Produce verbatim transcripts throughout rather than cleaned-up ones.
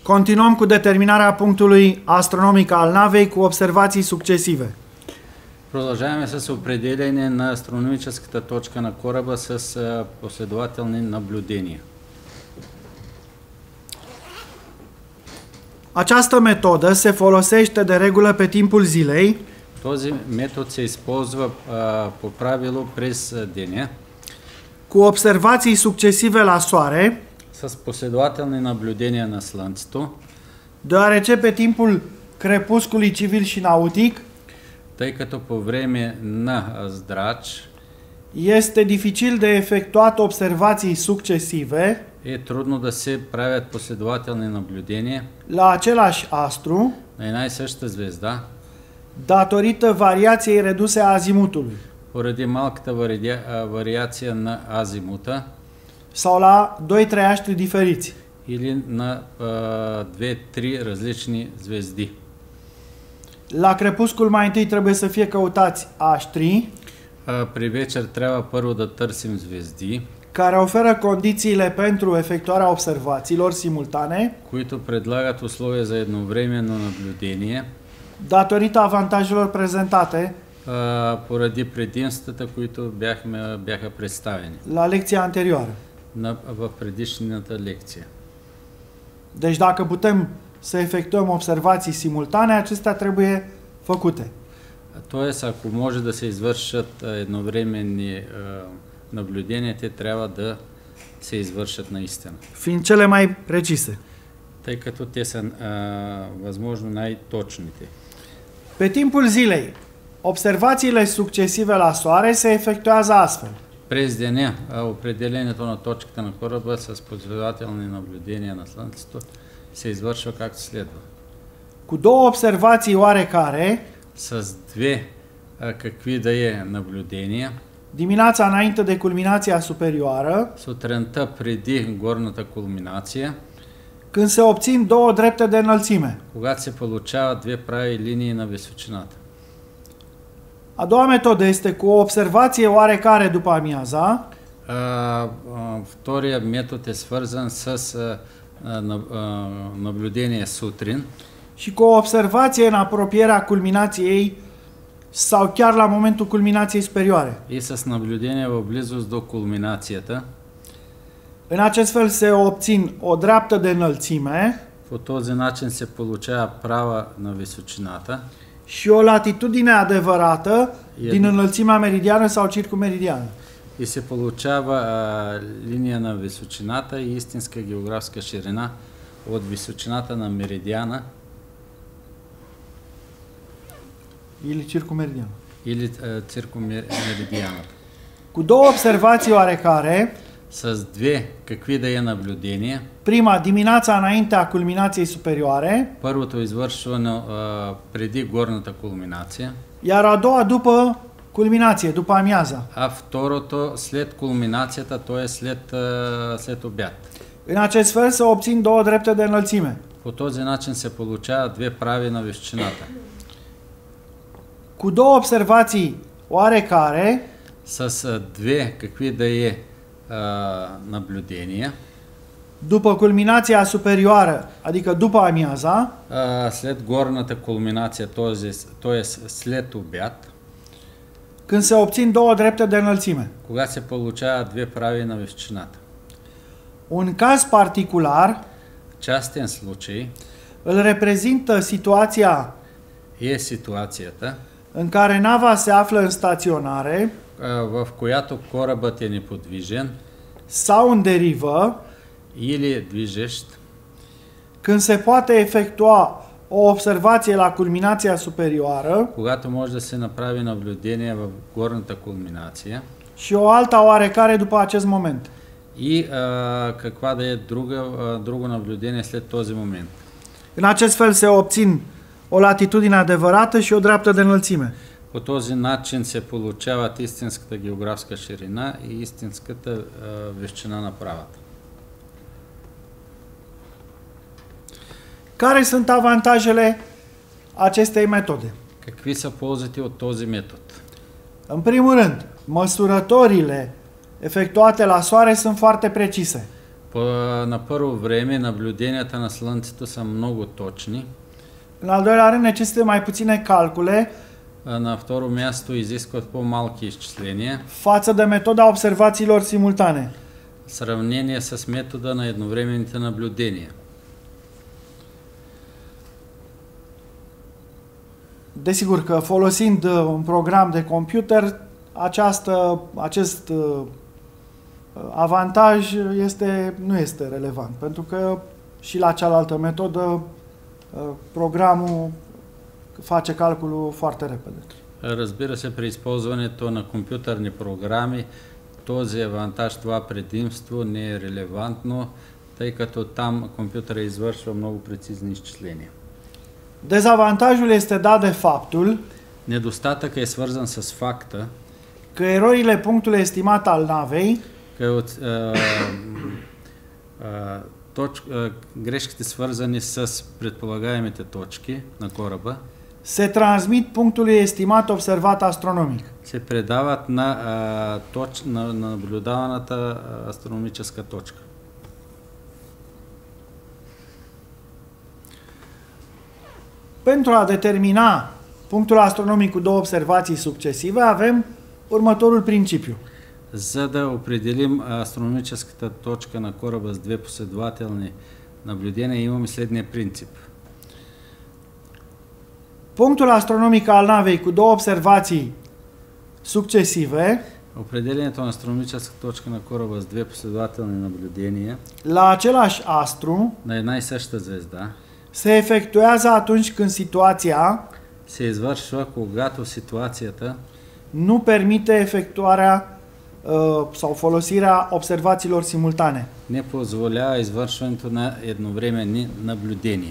Continuăm cu determinarea punctului astronomic al navei cu observații succesive. Продължаваме с определяне на астрономическата точка на кораба с а, последователни наблюдения. Această metodă se folosește de regulă pe timpul zilei. Този метод се използва а, по правило през деня cu observații succesive la soare, с последователни наблюдения на Слънцето, deoarece pe timpul crepuscului civil și nautic тъй като по време на здрач este dificil de efectuat observații succesive е трудно да се правят последователни наблюдения la același astru, на една и съща звезда, datorită variației reduse a azimutului поради малката вариа... вариация на азимута sau la doi trei aștri diferiți. или на две-три различни звезди. La crepuscul mai întâi trebuie să fie căutați aștri А, при вечер трябва първо да търсим звезди, care oferă condițiile pentru efectuarea observațiilor simultane, които предлагат условия за едновременно наблюдение, datorită avantajelor prezentate а, поради предимствата, които бяхме, бяха представени la lecția anterioară. на, в предишната лекция. Deci dacă putem să efectuăm observații simultane, acestea trebuie făcute. Тоест, ако може да се извършат а, едновременни а, наблюдения, те трябва да се извършат наистина. Fiind cele mai precise. Тъй като те са а, възможно най-точните. Pe timpul zilei, observațiile succesive la soare se efectuează astfel. През деня а, определението на точката на кораба с последователни наблюдения на Слънцето се извършва както следва. Cu două observații oarecare, С две а, какви да е наблюдения, dimineața înainte de culminația superioară, сутринта преди горната кулминация, când se obțin două drepte de înălțime. когато се получават две прави линии на височината. A doua metodă este cu o observație oarecare după amiaza, А, а, втория метод е свързан с а, а, на- а, наблюдение сутрин și cu o observație în apropierea culminației sau chiar la momentul culminației superioare. и с наблюдение в близост до кулминацията. În acest fel se obțin o dreaptă de înălțime По този начин се получава права на височината și o latitudine adevărată E- din înălțimea meridiană sau circumeridiană. и се получава а, линия на височината и истинска географска ширина от височината на меридиана Или circumeridiană. или а, циркумеридианата. Cu două observații oarecare, С две какви да е наблюдения. prima dimineața înaintea culminației superioare, Първото извършване а, преди горната кулминация, iar a doua după culminație, după amiaza. а второто след кулминацията, т.е. след, а, след обяд. În acest fel se obțin două drepte de înălțime. По този начин се получават две прави на височината. Cu două observații oarecare, С а, две какви да е а, наблюдения, după culminația superioară, adică după amiaza, а, след горната кулминация, т.е. след обяд, când se obțin două drepte de înălțime. когато се получават две прави на височината. Un caz particular Частен случай îl reprezintă situația е ситуацията, în care nava se află în staționare а, в която корабът е неподвижен sau în derivă, или движещ, când se poate efectua o observație la culminația superioară когато може да се направи наблюдение в горната кулминация și o alta oarecare după acest moment. и а, каква да е друга, а, друго наблюдение след този момент. În acest fel se obțin o latitudine adevărată și o dreaptă de înălțime. По този начин се получават истинската географска ширина и истинската а, височина на правата. Care sunt avantajele acestei metode? Какви са ползите от този метод? În primul rând, măsurătorile efectuate la soare sunt foarte precise. На първо време наблюденията на Слънцето са много точни. În al doilea rând necesită mai puține calcule На второ място изискват по-малки изчисления. față de metoda observațiilor simultane. В сравнение с метода на едновременните наблюдения. Desigur că folosind un program de computer, această, acest avantaj este, nu este relevant, pentru că și la cealaltă metodă programul face calculul foarte repede. Разбира се, при използването на компютърни програми този авантаж, това предимство не е релевантно, тъй като там компютъра извършва много прецизни изчисления. Dezavantajul este dat de faptul Недостатъкът е свързан с факта, că erorile punctului estimat al navei că от, а, а, точ, а, грешките свързани с предполагаемите точки на кораба se transmit punctului estimat observat astronomic. се предават на, а, точ, на, на наблюдаваната астрономическа точка. Pentru a determina punctul astronomic cu două observații succesive, avem următorul principiu. За да определим астрономическата точка на кораба с две последователни наблюдения, имаме следния принцип. Punctul astronomic al navei cu două observații succesive Определението на астрономическа точка на кораба с две последователни наблюдения la același astru на една и съща звезда se efectuează atunci când situația се извършва, когато ситуацията nu permite efectuarea uh, sau folosirea observațiilor simultane. не позволява извършването на едновременни наблюдения.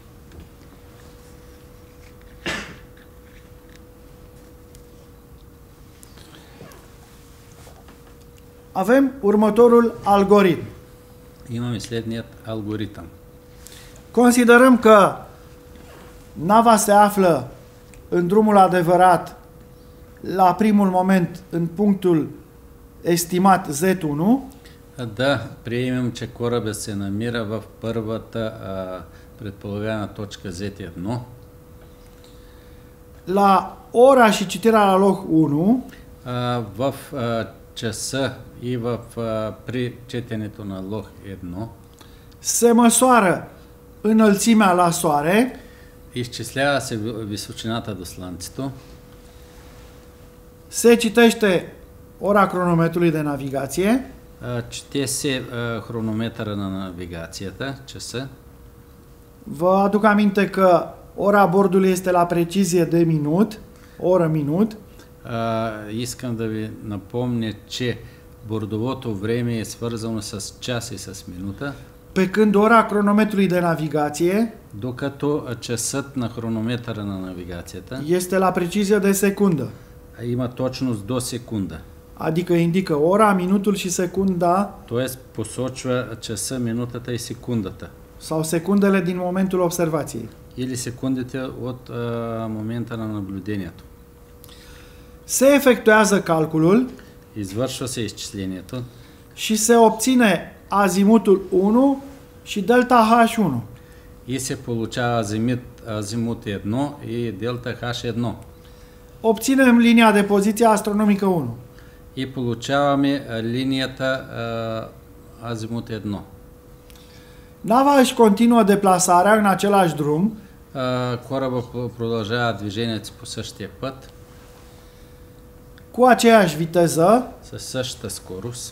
Avem următorul algoritm. Имаме следният алгоритъм. Considerăm că nava se află în drumul adevărat la primul moment în punctul estimat Z unu. Да приемем, че корабът се намира в първата а, предполагаема точка Z едно. La ora și citirea la loc unu А, в а, часа и в, а, при четенето на лог едно se măsoară înălțimea la soare, изчислява се височината до Слънцето, se citește ora cronometrului de navigație, а, чете се а, хронометъра на навигацията, часа. vă aduc aminte că ora bordului este la precizie de minut, oră-minut, А, искам да ви напомня, че бордовото време е свързано с час и с минута, pe când ora cronometrului de navigație докато часът на хронометъра на навигацията este la precizie de secundă, има точност до секунда. adică indică ora, minutul și secunda Тоест посочва часа, минутата и секундата. sau secundele din momentul observației. Или секундите от а, момента на наблюдението. Se efectuează calculul Извършва се изчислението și se obține azimutul unu și delta H unu. и се получава азимут, азимут едно и делта H едно. Obținem linia de poziție astronomică unu. И получаваме линията а, азимут едно. Nava își continuă deplasarea în același drum А, кораба продължава движението си по същия път cu aceeași viteză със същата скорост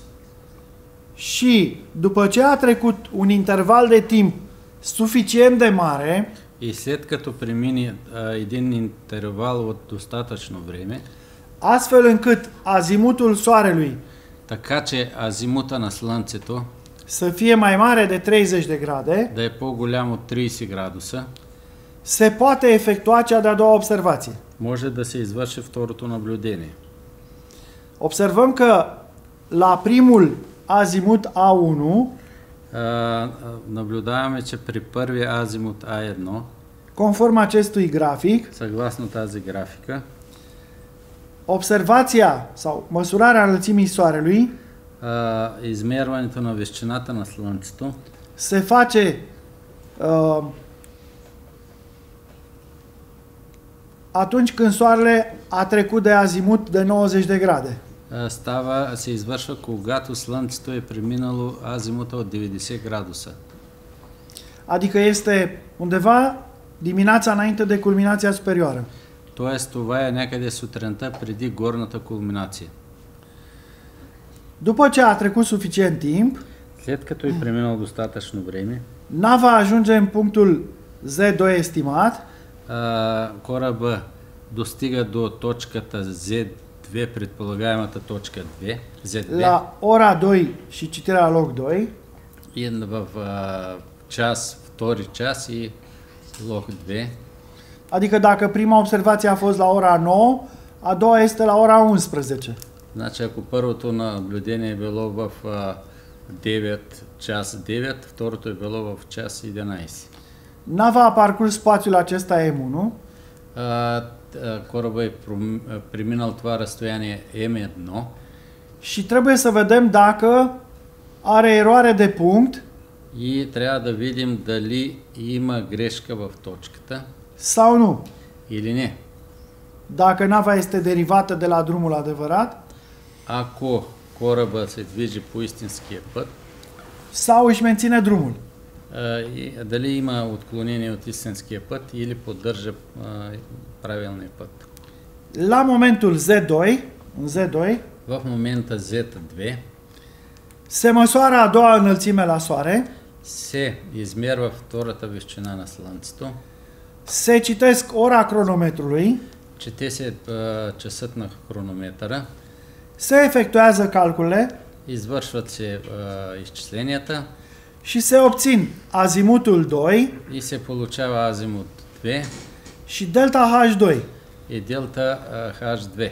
și după ce a trecut un interval de timp suficient de mare, и след като премине а, един интервал от достатъчно време, astfel încât azimutul Soarelui така че азимута на Слънцето să fie mai mare de treizeci de grade, да е по-голям от трийсет градуса, se poate efectua cea de-a doua observație. може да се извърши второто наблюдение. Observăm că la primul azimut A unu, А, а, наблюдаваме, че при първия азимут А едно, conform acestui grafic, съгласно тази графика, observația sau măsurarea înălțimii Soarelui Uh, измерването на височината на Слънцето se face uh, atunci când soarele a trecut de azimut de nouăzeci de grade. uh, става, се извършва, когато Слънцето е преминало азимута от деветдесет градуса. Adică este undeva dimineața înainte de culminația superioară. Тоест, това е някъде сутринта преди горната кулминация. După ce a trecut suficient timp, След като е преминало достатъчно време, nava ajunge în punctul Z doi estimat uh, кораба достига до точката зет две, предполагаемата точка две, зет две, la ora doi și citirea la loc doi, и в uh, час, втори час и лог две. adică dacă prima observație a fost la ora nouă, a doua este la ora unsprezece. Значи, ако първото наблюдение е било в uh, девет, час девет, второто е било в час единайсет. Nava a parcurs spațiul acesta M unu Uh, кораба е пром- преминал това разстояние ем едно și trebuie să vedem dacă are eroare de punct и трябва да видим дали има грешка в точката sau nu. или не. Dacă nava este derivată de la drumul adevărat Ако кораба се движи по истинския път, sau își menține drumul. а, и дали има отклонение от истинския път или поддържа а, правилния път. La momentul Z doi, în Z doi, В момента зет две se măsoară a doua înălțime la Soare, се измерва втората височина на Слънцето, se citesc ora cronometrului, чете се а, часът на хронометъра, se efectuează calculele извършват се а, изчисленията și se obțin azimutul doi и се получава азимут две și delta H doi и делта а, H две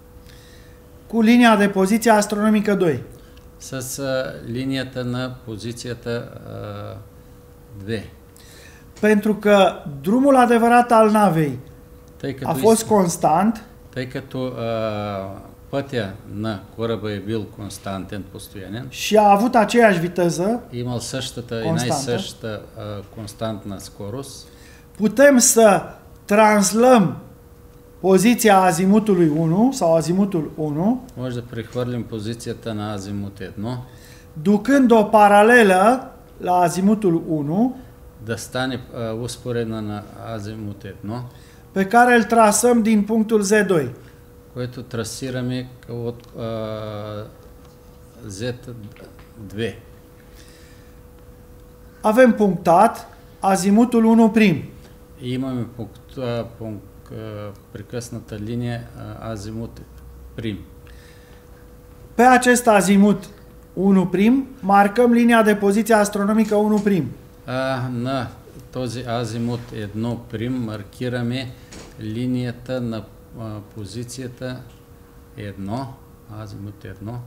cu linia de poziție astronomică doi. с а, линията на позицията а, две. Pentru că drumul adevărat al navei Тъй a като, fost из- constant, тъй като а, пътя на кораба е бил константен, постоянен, și a avut aceeași viteză, имал същата и Константа. най-същата а, константна скорост, putem să translăm poziția azimutului unu sau azimutul unu, може да прехвърлим позицията на азимут едно, ducând o paralelă la azimutul unu, да стане а, успоредна на азимут едно, pe care îl trasăm din punctul Z doi. което трасираме от а, зет две. Avem punctat azimutul unu prim. И имаме пункт, а, пункт, а, прекъсната линия а, азимут прим. Pe acest azimut unu prim marcăm linia de poziție astronomică unu prim. А, на този азимут едно прим маркираме линията на а, позицията едно, азимут едно.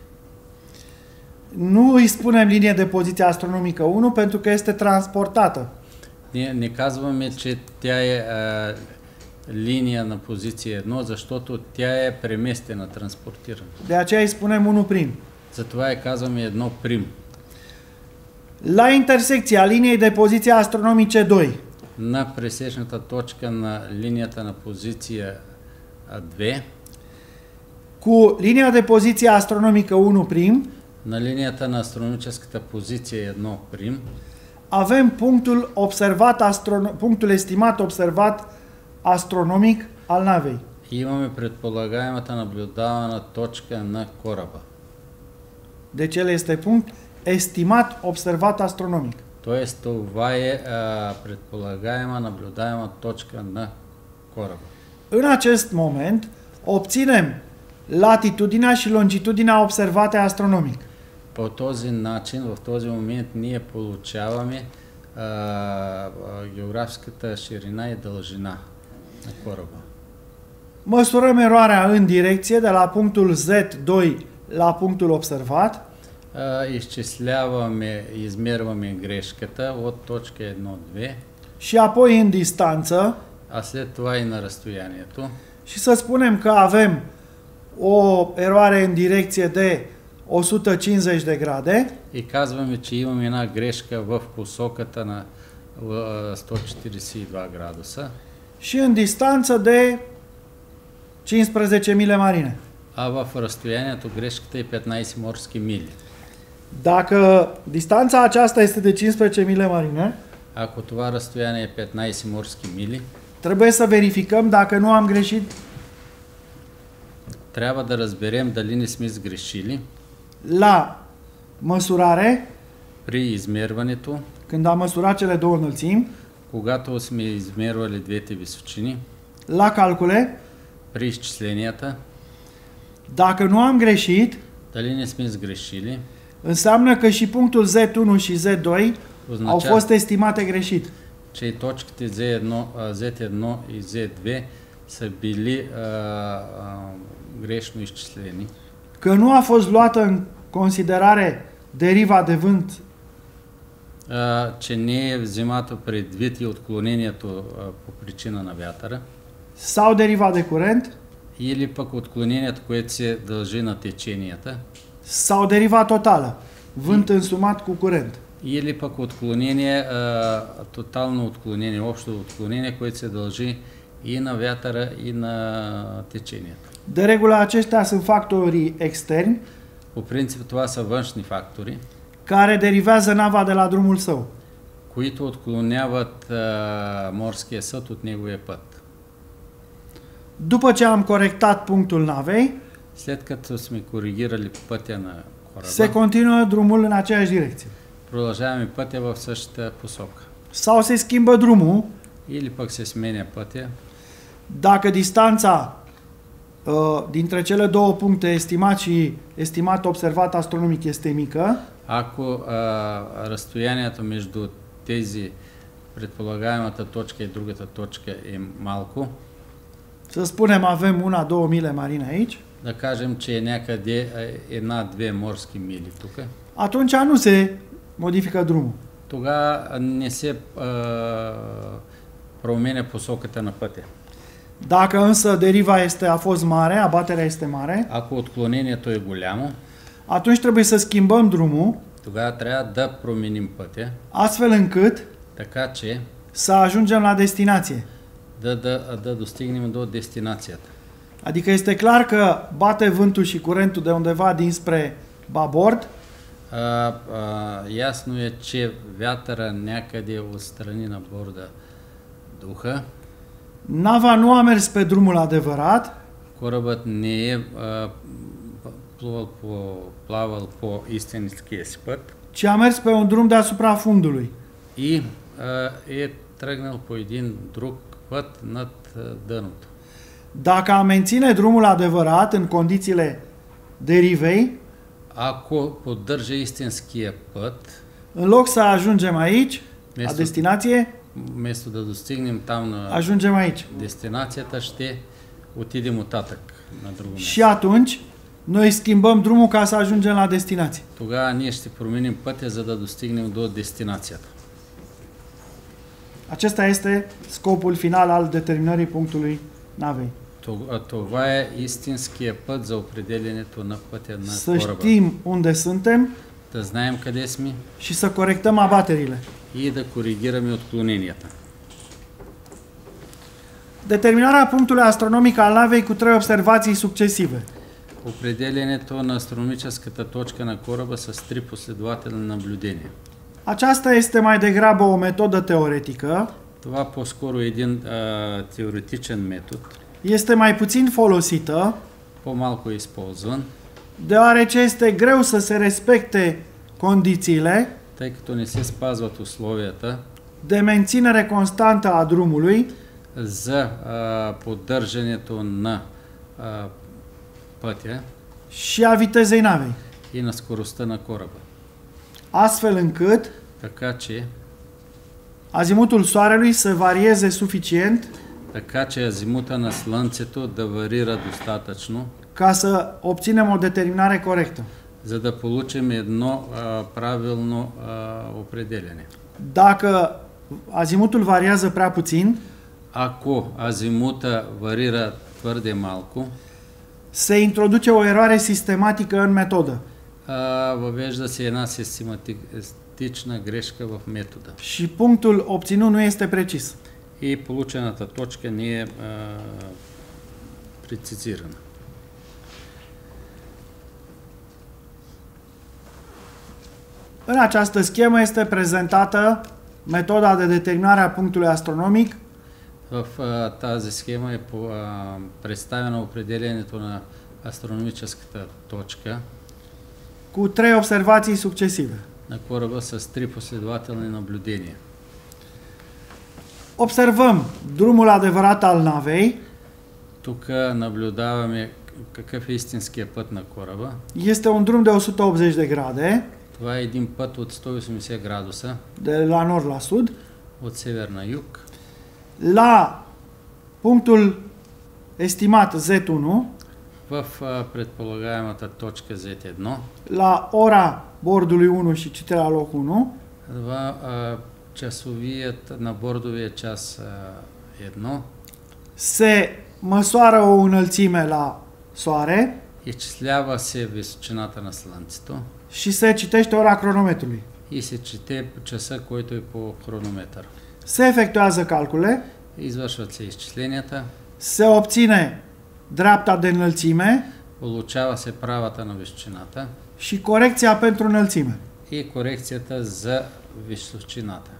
Nu îi spunem linie de poziție astronomică unu pentru că este transportată. Ние не казваме, че тя е а, линия на позиция едно, защото тя е преместена, транспортирана. De aceea îi spunem unu prim. Затова я казваме едно прим. La intersecția liniei de poziție astronomice doi На пресечната точка на линията на позиция а, две, cu linia de poziție astronomică unu prim на линията на астрономическата позиция едно прим, avem punctul observat astrono- punctul estimat observat astronomic al navei. имаме предполагаемата наблюдавана точка на кораба. Deci el este punct estimat observat astronomic. Тоест това е а, предполагаема наблюдаема точка на кораба. În acest moment obținem latitudinea și longitudinea observate astronomic. По този начин, в този момент ние получаваме а, а, географската ширина и дължина на кораба. Măsurăm eroarea în direcție de la punctul Z doi la punctul observat А, изчисляваме, измерваме грешката от точка едно две, și apoi în distanță а след това и на разстоянието. și să spunem că avem o eroare în direcție de o sută cincizeci de grade и казваме, че имаме една грешка в посоката на а, сто четиридесет и два градуса, și în distanță de cincisprezece mile marine. а в разстоянието грешката е петнайсет морски мили. Dacă distanța aceasta este de cincisprezece mile marine, Ако това разстояние е петнайсет морски мили, trebuie să verificăm dacă nu am greșit трябва да разберем дали не сме сгрешили la măsurare, при измерването, când am măsurat cele două înălțimi, когато сме измервали двете височини, la calcule, при изчисленията, dacă nu am greșit, дали не сме сгрешили, înseamnă că și punctul Z unu și Z doi au означава, fost estimate greșit. че и точките зет едно, а, зет едно и зет две са били а, а, грешно изчислени, Că nu a fost luată în considerare deriva de vânt а, че не е взимато предвид и отклонението а, по причина на вятъра, sau deriva de curent или пък отклонението, което се дължи на теченията, sau deriva totală, vânt însumat cu curent. или пък отклонение, а, тотално отклонение, общо отклонение, което се дължи и на вятъра, и на течението. De regulă aceștia sunt factorii externi По принцип това са външни фактори, care derivează nava de la drumul său. които отклоняват а, морския съд от неговия път. După ce am corectat punctul navei, След като сме коригирали пътя на se кораба, continuă drumul în aceeași direcție. продължаваме пътя в същата посока. Sau se schimbă drumul Или пък се сменя пътя, dacă distanța uh, dintre cele două puncte estimat și estimat observat astronomic este mică, ако а, разстоянието между тези предполагаемата точка и другата точка е малко, să spunem avem una, două mile marine aici, да кажем, че е някъде а, една-две морски мили тук, atunci nu se modifică drumul. тогава не се а, променя посоката на пътя. Dacă însă deriva este, a fost mare, abaterea este mare, Ако отклонението е голямо, atunci trebuie să schimbăm drumul тогава трябва да променим пътя, astfel încât така че să ajungem la destinație. да, да, да достигнем до дестинацията. Adică este clar că bate vântul și curentul de undeva dinspre babord, А, а, ясно е, че вятъра някъде отстрани на борда духа, nava nu a mers pe drumul adevărat, корабът не е а, плувал по, плавал по истинския си път ci a mers pe un drum deasupra fundului. и а, е тръгнал по един друг път над а, дъното. Dacă am menține drumul adevărat în condițiile derivei, Ако поддържа истинския път, în loc să ajungem aici, la вместо, destinație, вместо да достигнем там на ajungem aici. дестинацията, ще отидем оттатък на друго Și място. atunci, noi schimbăm drumul ca să ajungem la destinație. Тогава ние ще променим пътя, за да достигнем до дестинацията. Acesta este scopul final al determinării punctului navei. Това е истинския път за определенето на пътя на Să кораба. știm unde suntem Да знаем къде сме și să corectăm abaterile. и да коригираме отклоненията. Determinarea punctului astronomic al navei cu trei observații succesive. Определенето на астрономическата точка на кораба с три последователни наблюдения. Aceasta este mai degrabă o metodă teoretică, Това по-скоро е един а, теоретичен метод, este mai puțin folosită, по-малко е използван, deoarece este greu să se respecte condițiile тъй като не се спазват условията de menținere constantă a drumului за а, поддържането на а, пътя și a vitezei navei, и на скоростта на кораба. astfel încât Така че, azimutul soarelui să varieze suficient така че азимута на Слънцето да варира достатъчно, ca să obținem o determinare corectă. за да получим едно а, правилно а, определене. Dacă azimutul variază prea puțin, Ако азимута варира твърде малко, se introduce o eroare sistematică în metodă. А, въвежда се една систематична грешка в метода. Și punctul obținut nu este precis. И получената точка не е а, прецизирана. În această schemă este prezentată metoda de determinare a punctului astronomic В а, тази схема е по, а, представено определението на астрономическата точка cu trei observații succesive. на кораба с три последователни наблюдения. Observăm drumul adevărat al navei. Тук наблюдаваме какъв е истинския път на кораба. Este un drum de o sută optzeci de grade, Това е един път от сто и осемдесет градуса, de la nord la sud, от север на юг. la punctul estimat Z unu, В а, предполагаемата точка зет едно, la ora bordului unu și citirea la loc unu, това а, часовият на бордовия час а, едно, se măsoară o înălțime la soare изчислява се височината на Слънцето și se citește ora cronometrului. и се чете часа, който е по хронометър. Se efectuează calcule, Извършват се изчисленията, se obține dreapta de înălțime получава се правата на височината și corecția pentru înălțime. и корекцията за височината.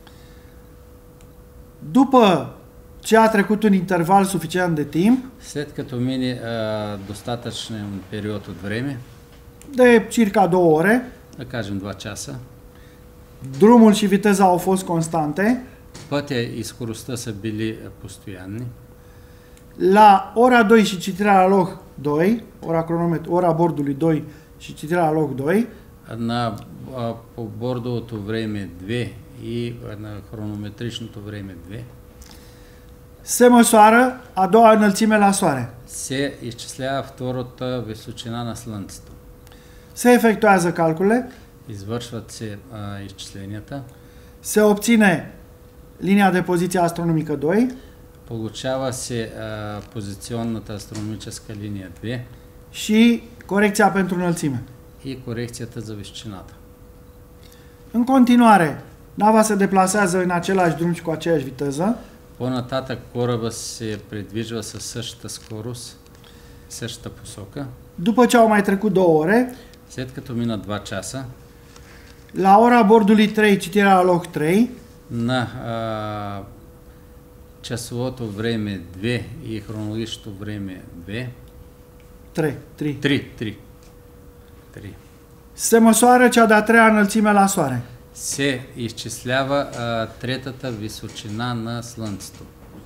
După ce a trecut un interval suficient de timp, След като мине а, достатъчен период от време, de circa două ore, да кажем два часа, drumul și viteza au fost constante, пътя и скоростта са били постоянни. la ora doi și citirea la loc doi, ora cronometru, ora bordului doi și citirea la loc doi, На а, по бордовото време две и а, на хронометричното време две se măsoară a doua înălțime la soare. се изчислява втората височина на Слънцето. Se efectuează calcule, Извършват се а, изчисленията, se obține linia de poziție astronomică doi получава се а, позиционната астрономическа линия две și corecția pentru înălțime. и корекцията за височината. În continuare, nava se deplasează în același drum și cu aceeași viteză. По-нататък кораба се придвижва със същата скорост, същата посока. După ce au mai trecut două ore, След като мина два часа, la ora bordului trei, citirea la loc trei, на а, часовото време две и хронологичното време две, trei, trei, три, три, три, se măsoară cea de-a treia înălțime la soare. се изчислява а, третата височина на Слънцето.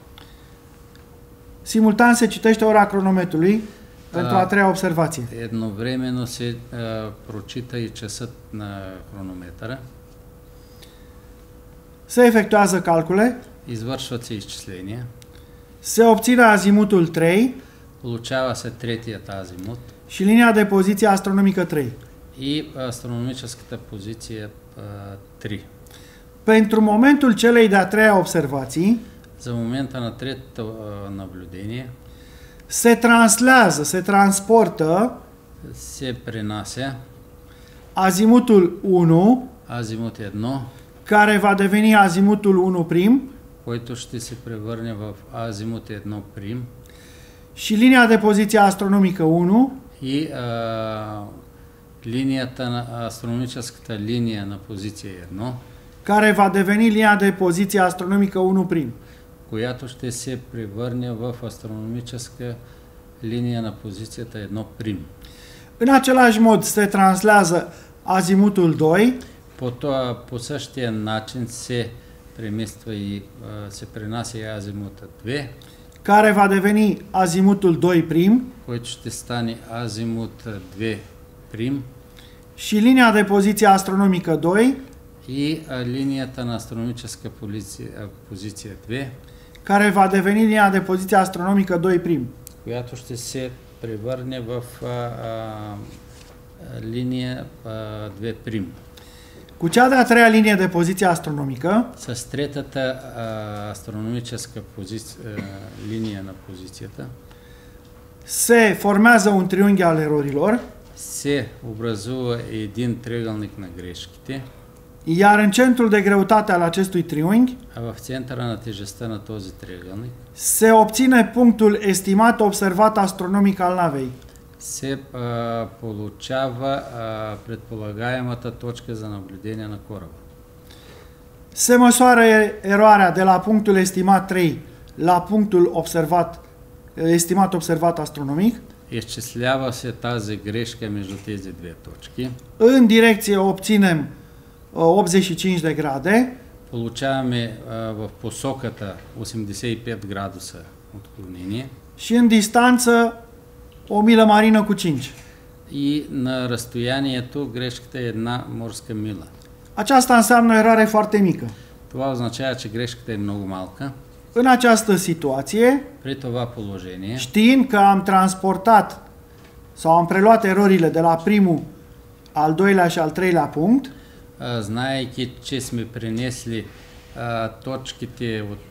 Simultan se citește ora cronometrului pentru a treia observație. Едновременно се а, прочита и часът на хронометъра. Se efectuează calcule, Извършват се изчисления. se obține azimutul trei Получава се третият азимут și linia de poziție astronomică trei. и астрономическата позиция а, три. Pentru momentul celei de-a treia observații, За момента на третото а, наблюдение se translează, se transportă се пренася azimutul unu, азимут едно, care va deveni azimutul unu prim, който ще се превърне в азимут едно прим și linia de poziție astronomică unu, и а, линията на астрономическата линия на позиция едно, care va deveni linia de poziție astronomică unu prim. която ще се превърне в астрономическа линия на позицията едно прим. În același mod se translează azimutul doi, По, това, по същия начин се премества и а, се пренася и азимута две, care va deveni azimutul doi prim, който ще стане азимут две прим și linia de poziție astronomică doi, и а, линията на астрономическа позиция, а, позиция две, care va deveni linia de poziție astronomică doi prim. която ще се превърне в а, а, линия а, две прим. Cu cea de-a treia linie de poziție astronomică С третата а, астрономическа позиция, а, линия на позицията se formează un triunghi al erorilor, се образува един триъгълник на грешките, iar în centrul de greutate al acestui triunghi а в центъра на тежестта на този триъгълник se obține punctul estimat observat astronomic al navei. се а, получава а, предполагаемата точка за наблюдение на кораба. Se măsoară eroarea de la punctul estimat trei la punctul observat, estimat observat astronomic. Изчислява се тази грешка между тези две точки. În direcție obținem optzeci și cinci de grade. Получаваме а, в посоката осемдесет и пет градуса отклонение. Și în distanță o milă marină cu cinci. И на разстоянието грешката е една морска мила. Aceasta înseamnă o eroare foarte mică. Това означава, че грешката е много малка. În această situație, При това положение, știind că am transportat sau am preluat erorile de la primul, al doilea și al treilea punct, а, знаейки, че сме принесли а, точките от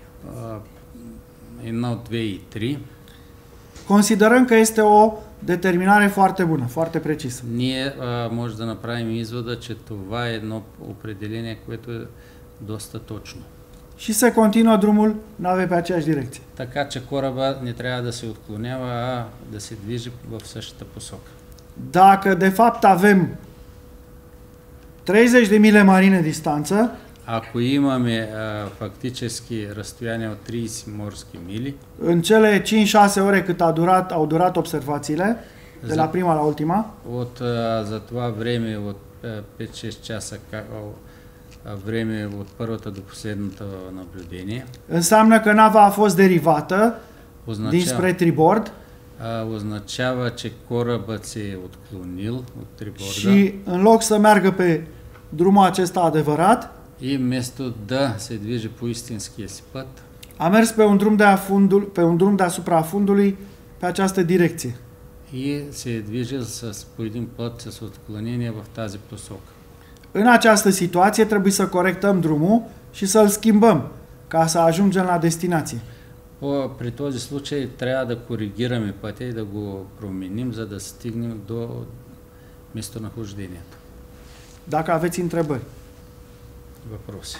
едно, две и три, considerăm că este o determinare foarte bună, foarte precisă. ние а, може да направим извода, че това е едно определение, което е доста точно. Și se continuă drumul navei pe aceeași direcție. Така че кораба не трябва да се отклонява, а да се движи в същата посока. Dacă de fapt avem treizeci de mile marine distanță, Ако имаме а, фактически разстояние от тридесет морски мили, în cele cinci șase ore cât a durat, au durat observațiile, de la prima la ultima, от, а, за това време от а, пет-шест часа ка- а, време от първата до последното наблюдение, înseamnă că nava a fost derivată означава, dinspre tribord а, означава, че корабът се е отклонил от триборда și în loc să meargă pe drumul acesta adevărat, и вместо да се движи по истинския си път, a mers pe un drum, de fundul, pe un drum deasupra fundului pe această direcție. и се е движил с, по един път с отклонение в тази посока. În această situație trebuie să corectăm drumul și să-l schimbăm ca să ajungem la destinație. По, при този случай трябва да коригираме пътя и да го променим, за да стигнем до местонахождението. Dacă aveți întrebări. Въпроси.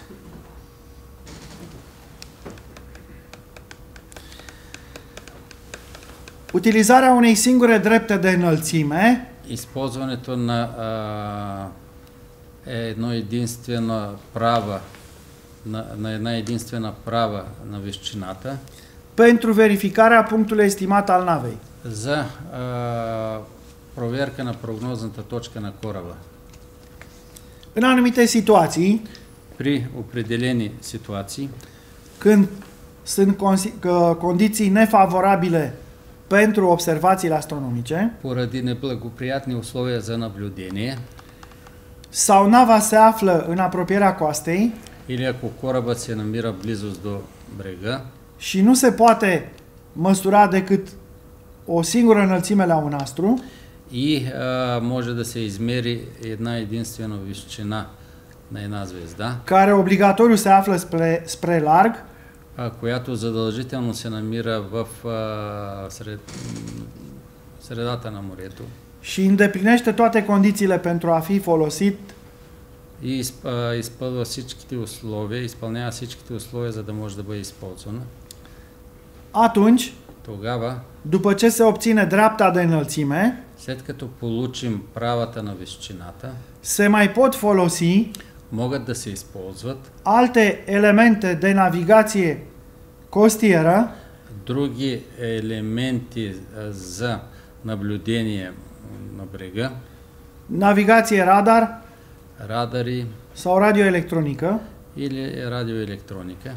Utilizarea unei singure drepte de înălțime Използването на а, едно единствено права, на, на една единствена права на височината pentru verificarea punctului estimat al navei. за а, проверка на прогнозната точка на кораба. În anumite situații, При определени ситуации, când sunt consi- că condiții nefavorabile pentru observațiile astronomice, поради неблагоприятни условия за наблюдение, sau nava se află în apropierea coastei или ако корабът се намира близост до брега și nu se poate măsura decât o singură înălțime la un astru, и а, може да се измери една единствена височина на една звезда, care obligatoriu se află spre, spre larg, а, която задължително се намира в а, сред, м, средата на морето și îndeplinește toate condițiile pentru a fi folosit, и изп, а, изпълва всичките условия, изпълнява всичките условия, за да може да бъде използвана, atunci, тогава, după ce se obține dreapta de înălțime, след като получим правата на височината, se mai pot folosi могат да се използват alte elemente de navigație costieră, други елементи а, за наблюдение на брега, navigație radar радари sau radioelectronică, или радиоелектроника,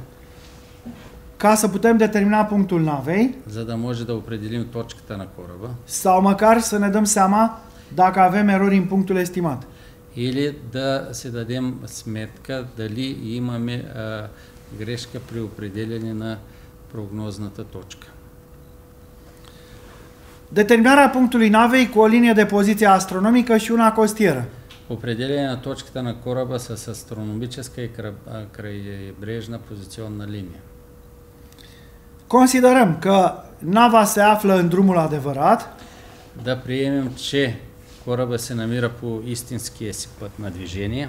ca să putem determina punctul navei за да може да определим точката на кораба sau măcar să ne dăm seama dacă avem erori în punctul estimat. или да се дадем сметка дали имаме а, грешка при определяне на прогнозната точка. Determinarea punctului navei cu o linie de poziție astronomică și una costieră. Определяне на точката на кораба с астрономическа и край- а, крайбрежна позиционна линия. Considerăm că nava se află în drumul adevărat, Да приемем, че Кораба се намира по истинския си път на движение.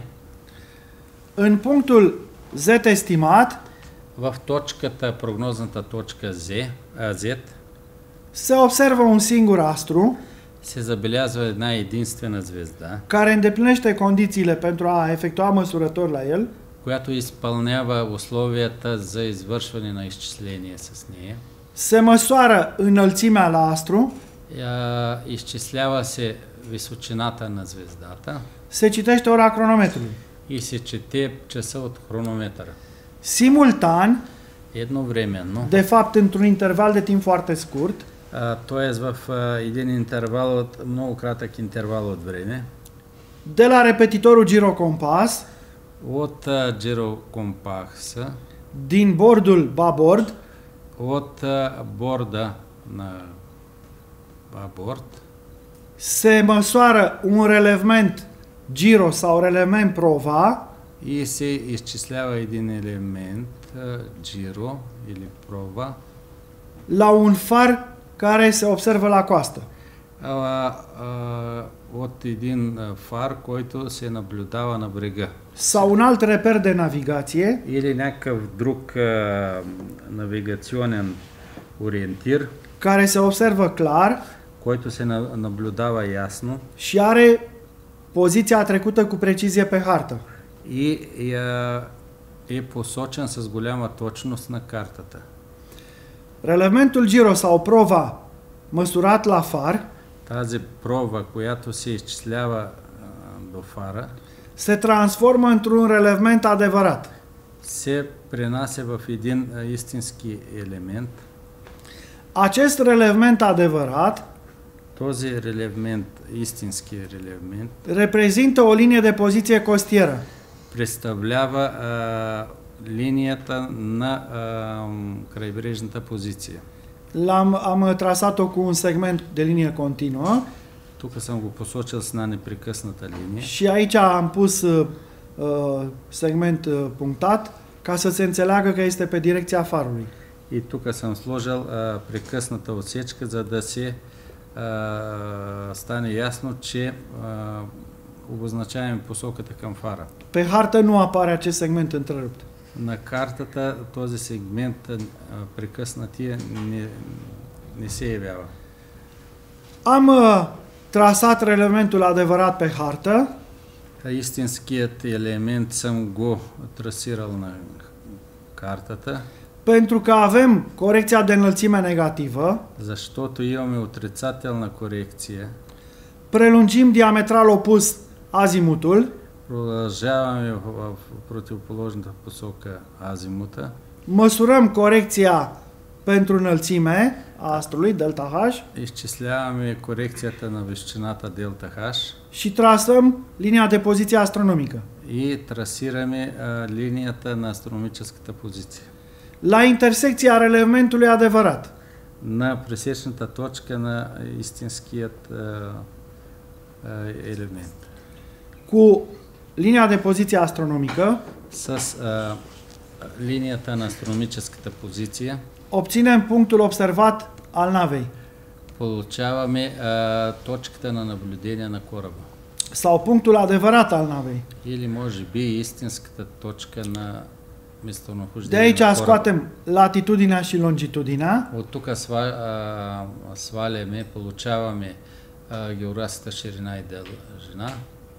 În punctul Z estimat В точката, прогнозната точка Z, а, Z, se observă un singur astru се забелязва една единствена звезда, care îndeplinește condițiile pentru a efectua măsurători la el, която изпълнява условията за извършване на изчисление с нея. se măsoară înălțimea la astru, Я, изчислява се височината на звездата se citește ora cronometrului. и се чете часа от хронометъра. Simultan, Едновременно, de fapt într-un interval de timp foarte scurt, а, т.е. в а, един интервал от много кратък интервал от време, de la repetitorul girocompas, от а, gyrocompasa, din bordul babord, от а, борда на babord, se măsoară un relevment giro sau relevment prova и се изчислява един елемент, а, gyro или проба, la un far care se observă la coastă. а, а, от един а, фар, който се наблюдава на брега. Sau un alt reper de navigație Или някакъв друг а, навигационен ориентир, care se observă clar който се на- наблюдава ясно și are poziția trecută cu precizie pe hartă. и я е посочен с голяма точност на картата. Relevantul giro sau prova măsurat la far Тази проба, която се изчислява а, до фара, se transformă într-un relevament adevărat. се пренася в един а, истински елемент. Acest relevament adevărat Този релевмент, истински релевмент, reprezintă o linie de poziție costieră. представлява а, линията на а, крайбрежната позиция. L-am am trasat-o cu un segment de linie continuă Тук съм го посочил с една непрекъсната линия. și aici am pus uh, uh, segment uh, punctat ca să se înțeleagă că este pe direcția farului. И тук съм сложил а, прекъсната отсечка, за да се а, стане ясно, че а, обозначаваме посоката към фара. Pe hartă nu apare acest segment întrerupt. На картата този сегмент а, прекъснатия не, не се явява. Am uh, trasat relevantul adevărat pe hartă А истинският елемент съм го трасирал на картата, pentru că avem corecția de înălțime negativă, защото имаме отрицателна корекция. prelungim diametral opus azimutul, Продължаваме в, в противоположната посока азимута. măsurăm corecția pentru înălțime a astrului, delta H, Изчисляваме корекцията на височината делта H și trasăm linia de poziție astronomică. и трасираме а, линията на астрономическата позиция. La intersecția relevamentului adevărat, На пресечната точка на истинският а, а, елемент. cu linia de poziție astronomică, С а, линията на астрономическата позиция obținem punctul observat al navei получаваме а, точката на наблюдение на кораба. sau punctul adevărat al navei. Или може би истинската точка на De местонахождение aici на кораба. scoatem latitudinea și longitudinea, От тук сва, а, сваляме, получаваме а, географската ширина и дължина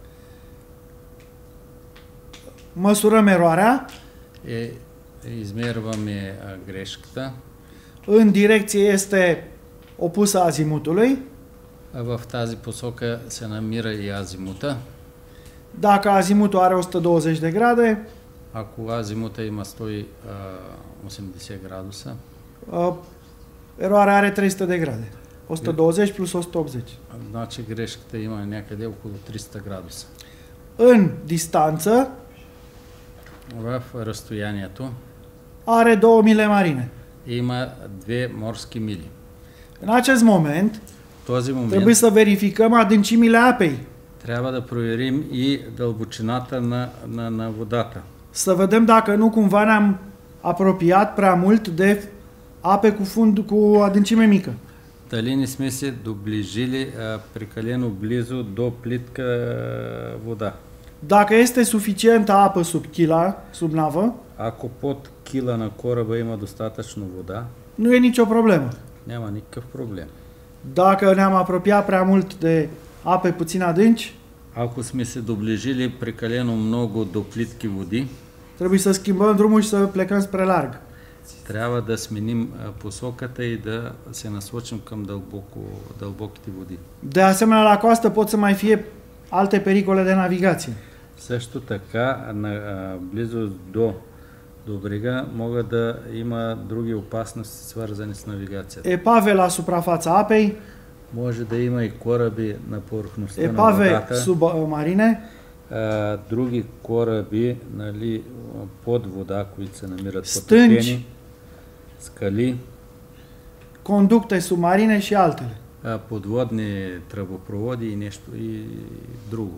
măsurăm eroarea и измерваме а, грешката. în direcție este opusă azimutului. А в тази посока се намира и азимута. Dacă azimutul are o sută douăzeci de grade, Ако азимута има сто и осемдесет градуса, uh, eroarea are trei sute de grade. o sută douăzeci plus o sută optzeci. значи грешката има някъде около триста градуса. În distanță В разстоянието are două mile marine. има две морски мили. În acest moment В този момент trebuie să verificăm adâncimile apei, трябва да проверим и дълбочината на, на, на водата. să vedem dacă nu cumva ne-am apropiat prea mult de ape cu fund cu adâncime mică. Дали не сме се доближили а, прекалено близо до плитка а, вода. Dacă este suficientă apă sub chila, sub navă, Ако под кила на кораба има достатъчно вода, nu e nicio problemă. няма никакъв проблем. Dacă ne-am apropiat prea mult de ape puțin adânci, Ако сме се доближили прекалено много до плитки води, trebuie să schimbăm drumul și să plecăm spre larg. трябва да сменим а, посоката и да се насочим към дълбоко, дълбоките води. De asemenea, la coastă pot să mai fie alte pericole de navigație. Също така, на, а, близо до, до брега могат да има други опасности, свързани с навигацията. Epave la suprafața apei, Може да има и кораби на повърхността на epave водата, submarine, а, други кораби, нали, под вода, които се намират Стънci. потопени, скали, conducte submarine și altele. а, подводни тръбопроводи и нещо и друго.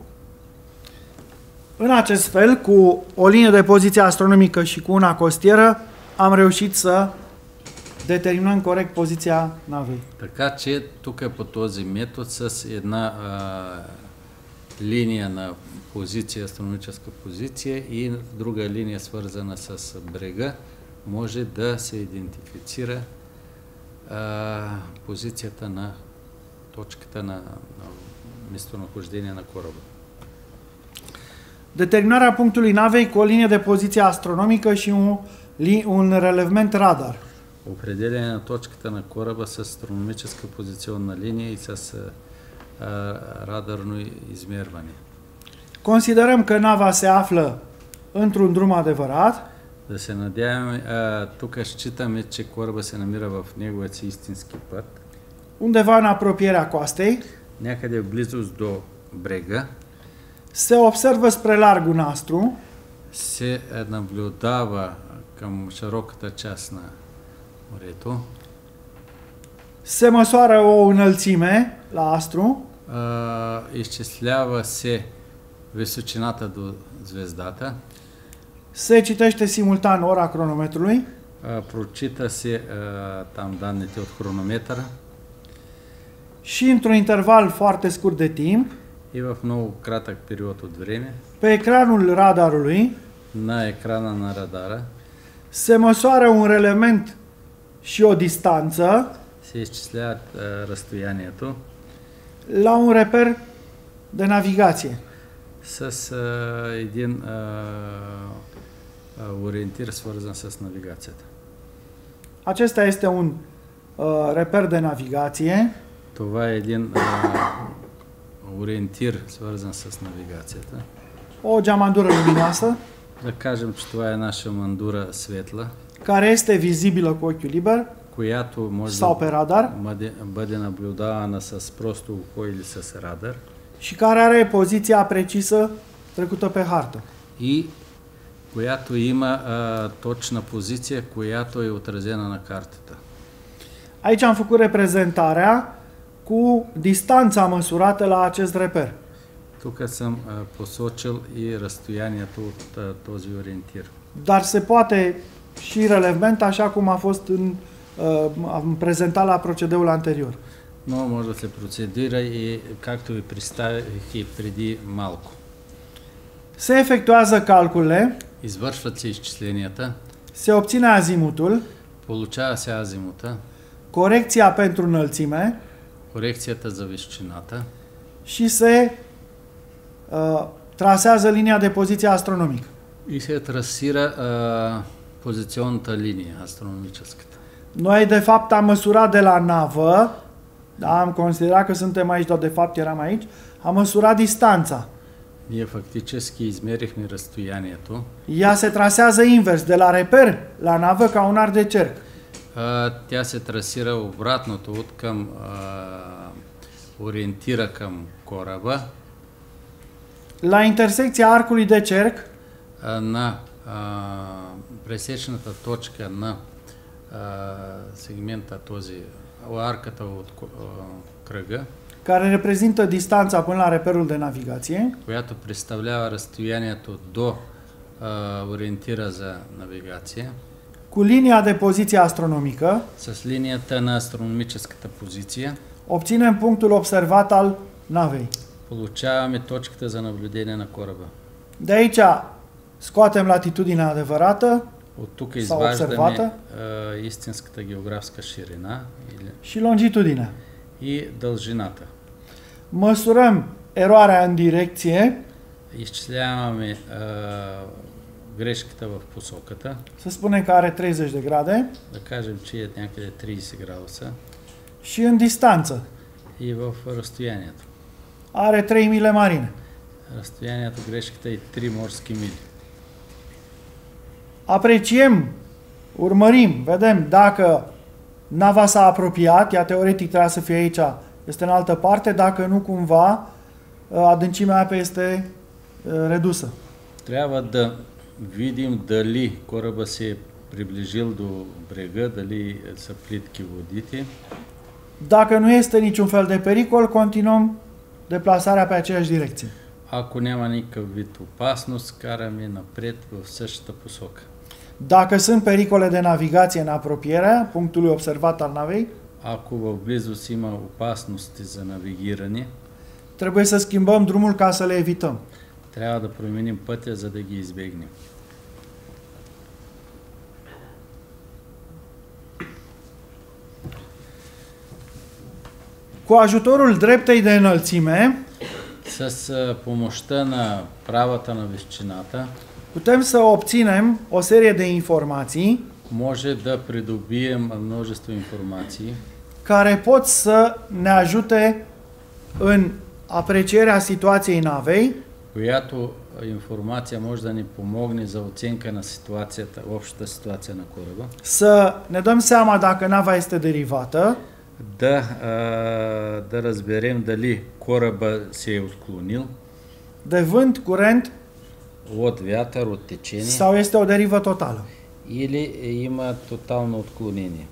În acest fel, cu o linie de poziție astronomică și cu una costieră, am reușit să determinăm corect poziția navei. Така че тук по този метод с една а, линия на позиция, астрономическа позиция и друга линия свързана с брега, може да се идентифицира а, позицията на точката на, на местонахождение на кораба. Determinarea punctului navei cu o linie de poziție astronomică și un, li- un relevment radar. Определяне на точката на кораба с астрономическа позиционна линия и с а, радарно измерване. Considerăm că nava se află într-un drum adevărat, Да се надяваме, а, тук считаме, че кораба се намира в неговия си истински път, undeva în apropierea coastei, някъде в близост до брега, se observă spre largul nostru, се наблюдава към широката част на морето, se măsoară o înălțime la astru, а, изчислява се височината до звездата, se citește simultan ora cronometrului, а, прочита се а, там данните от хронометъра și într-un interval foarte scurt de timp, и в много кратък период от време pe ecranul radarului на екрана на радара se măsoară un relevament și o distanță се изчисляват а, разстоянието la un reper de navigație. с а, един а, а, ориентир, свързан с навигацията. Acesta este un uh, reper de navigație Това е един а, ориентир, свързан с навигацията. o geamandură luminoasă Да кажем, че това е наша мандура светла, care este vizibilă cu ochiul liber която може sau pe да radar бъде, бъде наблюдавана с просто око или с радар și care are poziția precisă trecută pe hartă. и която има а, точна позиция, която е отразена на картата. Aici am făcut reprezentarea cu distanța măsurată la acest reper. Тук съм а, посочил и разстоянието от а, този ориентир. Dar se poate și relevant așa cum a fost în, uh, am prezentat la procedeul anterior. Но може да се процедира и както ви представих и преди малко. Se efectuează calculele, Извършват се изчисленията, se obține azimutul, получава се азимута, corecția pentru înălțime корекцията за височината și se uh, trasează linia de poziție astronomică. и се трасира а, позиционната линия, астрономическата. Noi, de fapt, am măsurat de la navă, da, am considerat că suntem aici, dar de fapt eram aici, am măsurat distanța. Ние фактически измерихме разстоянието. Ea se trasează invers, de la reper la navă ca un arc de cerc. А, тя се трасира обратното от към а, ориентира към кораба La intersecția arcului de cerc а, на а, пресечната точка на а, сегмента този, арката от ко- а, кръга, care reprezintă distanța până la reperul de navigație, която представлява разстоянието до а, ориентира за навигация. cu linia de poziție astronomică, С линията на астрономическата позиция obținem punctul observat al navei. получаваме точката за наблюдение на кораба. De aici scoatem latitudinea adevărată От тук Са изваждаме обсервата. а, истинската географска ширина или, și longitudinea. и дължината. Măsurăm eroarea în direcție, Изчисляваме а, грешката в посоката, să spunem că are treizeci de grade, да кажем, че е някъде трийсет градуса și în distanță. и в разстоянието. Are trei mile marine. Разстоянието, грешката е три морски мили. Apreciem, urmărim, vedem dacă nava s-a apropiat, ea teoretic trebuia să fie aici, este în altă parte, dacă nu cumva adâncimea apei este redusă. Трябва да видим дали кораба се е приближил до брега, дали са плитки водите. Dacă nu este niciun fel de pericol, continuăm deplasarea pe aceeași direcție. Ако няма никакъв вид опасност, караме напред в същата посока. Dacă sunt pericole de navigație în apropierea punctului observat al navei, Ако в близост има опасности за навигиране, trebuie să schimbăm drumul ca să le evităm. трябва да променим пътя, за да ги избегнем. Cu ajutorul dreptei de înălțime, С а, помощта на правата на височината putem să obținem o serie de informații може да придобием множество информации, care pot să ne ajute în aprecierea situației navei, която информация може да ни помогне за оценка на ситуацията, общата ситуация на кораба, să ne dăm seama dacă nava este derivată, да, а, да разберем дали кораба се е отклонил de vânt, curent от вятър, от течение sau este o derivă totală. или има тотално отклонение.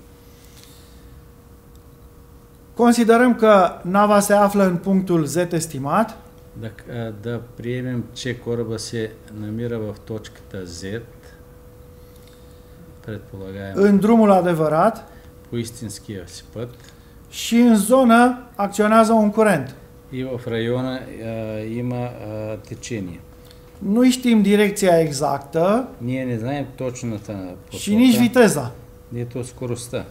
Considerăm că nava se află în punctul Z estimat, Да, а, да приемем, че кораба се намира в точката Z, предполагаем în drumul adevărat по истинския си път, și în zonă acționează un curent. и в района а, има а, течение. Nu știm direcția exactă Ние не знаем точната și nici посока, viteza. нито скоростта.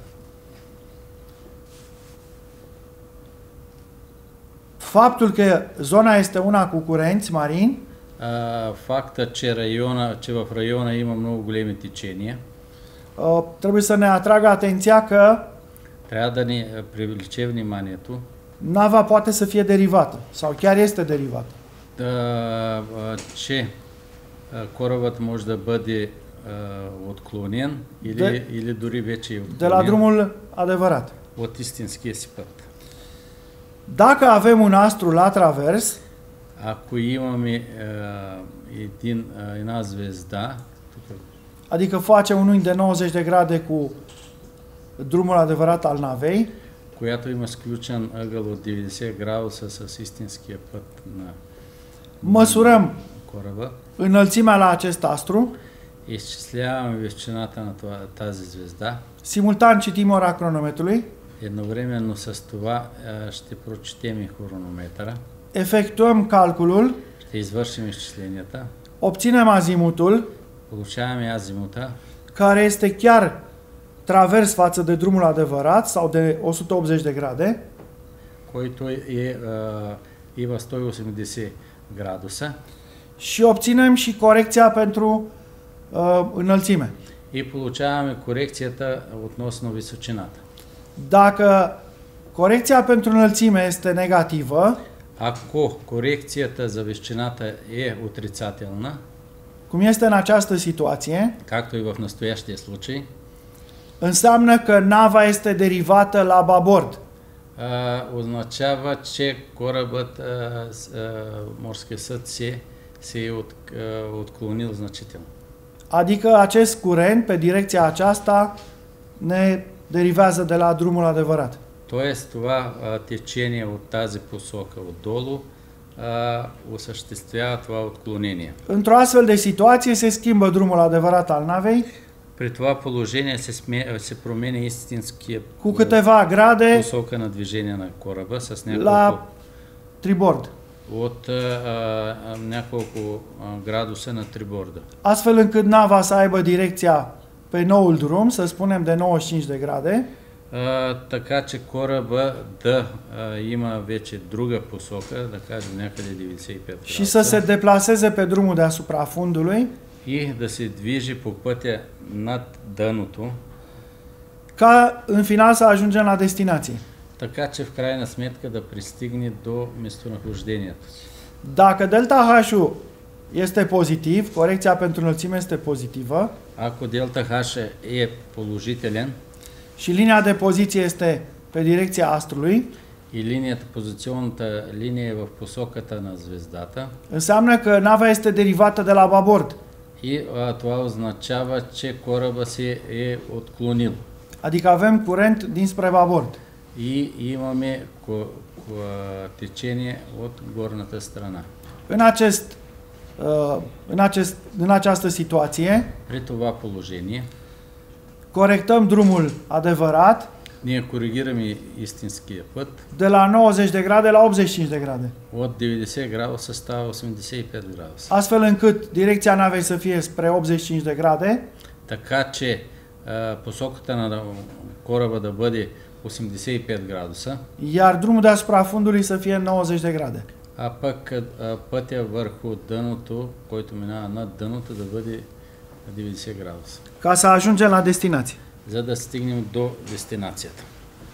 Faptul că zona este una cu curenți marini А, факта, че, района, че в района има много големи течения, uh, trebuie să ne atragă atenția că трябва да ни а, привлече вниманието, nava poate să fie derivată sau chiar este derivată. да, а, че а, корабът може да бъде а, отклонен или, Де- или дори вече е De la отклонен drumul adevărat. от истинския си път. Dacă avem un astru la travers, Ако имаме а, един, а, една звезда, тук, adică face un unghi de nouăzeci de grade cu drumul adevărat al navei, която има сключен ъгъл от деветдесет градуса с истинския път на măsurăm кораба, înălțimea la acest astru, изчисляваме височината на това, тази звезда. simultan citim ora cronometrului, Едновременно с това а, ще прочетем и хронометъра, efectuăm calculul, ще извършим изчисленията, obținem azimutul, получаваме азимута, care este chiar travers față de drumul adevărat sau de o sută optzeci de grade, който е, а, има сто и осемдесет градуса, și obținem și corecția pentru uh, înălțime. и получаваме корекцията относно височината. Dacă corecția pentru înălțime este negativă, Ако корекцията за височината е отрицателна, cum este în această situație, както и в настоящия случай, înseamnă că nava este derivată la babord. а, означава, че корабът, а, с- а, морския съд се, се е от, а, отклонил значително. Adică acest curent pe direcția aceasta ne derivează de la drumul adevărat. Тоест това а, течение от тази посока отдолу а, осъществява това отклонение. Într-o astfel de situație se schimbă drumul adevărat al navei При това положение се, сме, се променя истинския cu câteva grade посока на движение на кораба с няколко, la tribord. от а, а, няколко а, градуса на триборда. Astfel încât nava să aibă direcția pe noul drum, să spunem de nouăzeci și cinci de grade, А, така че кораба да а, има вече друга посока, да кажем някъде деветдесет и пет și să se градуса, deplaseze pe drumul deasupra fundului, и да се движи по пътя над дъното, ca în final să ajungem la destinație. така че в крайна сметка да пристигне до местонахождението си. Dacă delta H este pozitiv, corecția pentru înălțime este pozitivă Ако делта H е положителен și linia de poziție este pe direcția astrului, и линията, позиционната линия е в посоката на звездата, înseamnă că nava este derivată de la babord, и а, това означава, че кораба се е отклонил. adică avem curent dinspre babord. И имаме ко, ко, течение от горната страна. În, acest, uh, în, acest, în această situație, При това положение corectăm drumul adevărat ние коригираме истинския път. de la nouăzeci de grade la optzeci și cinci de grade, От деветдесет градуса става осемдесет и пет градуса. astfel încât direcția navei să fie spre optzeci și cinci de grade, Така че а, посоката на кораба да бъде осемдесет и пет градуса, iar drumul deasupra fundului să fie nouăzeci de grade. а пък а, пътя върху дъното, който минава над дъното, да бъде деветдесет градуса, Ca să ajungem la destinație. за да стигнем до дестинацията.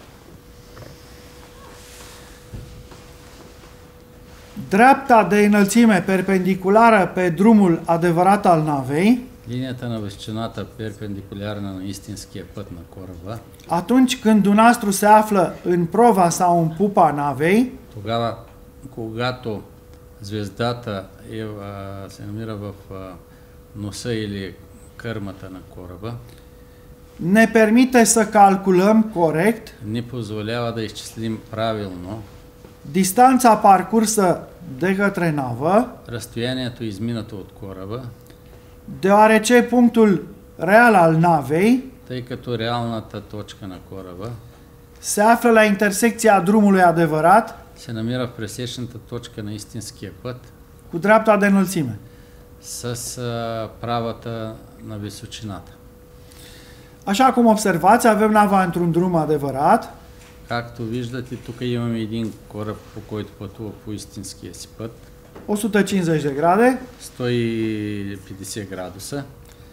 Dreapta de înălțime perpendiculară pe drumul adevărat al navei, Линията на височината перпендикулярна на истинския път на кораба, atunci când un astru se află în prova sau în pupa navei, тогава, когато звездата е, а, се намира в а, носа или кърмата на кораба, ne permite să calculăm corect ни позволява да изчислим правилно distanța parcursă de către navă, разстоянието изминато от кораба, deoarece punctul real al navei тъй като реалната точка на кораба se află la intersecția drumului adevărat се намира в пресечната точка на истинския път cu dreapta de înălțime. с а, правата на височината. Așa cum observați, avem nava într-un drum adevărat, Както виждате, тук имаме един кораб, по който пътува по истинския си път, o sută cincizeci de grade, сто и петдесет градуса.